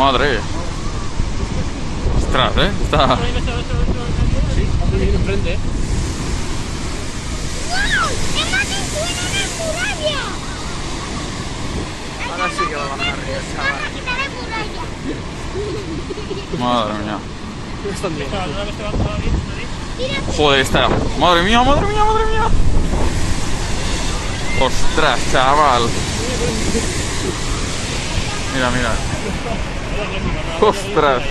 Madre. Ostras, está... Sí, hace bien enfrente, ¡Wow! ¡Hemos entrado en la muralla! Ahora sí que va a bajar arriba, chaval. Vamos a quitar la muralla. Madre mía. No están bien. Mira, Joder, está... Madre mía, madre mía, madre mía. Ostras, chaval. Mira, mira. Ostras.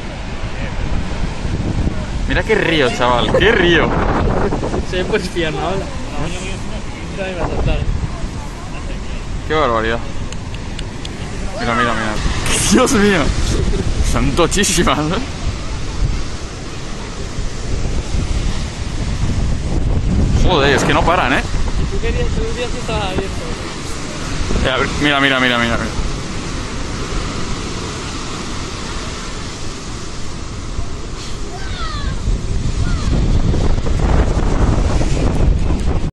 Mira qué río, chaval. Qué río. Se puede fiar, ¿no? Ahora. Mira, me va a saltar. Qué barbaridad. Mira, mira, mira. Dios mío. Son tochísimas, ¿eh? Joder, es que no paran, ¿eh? Tú querías que estaba abierto. Mira, mira, mira, mira, mira.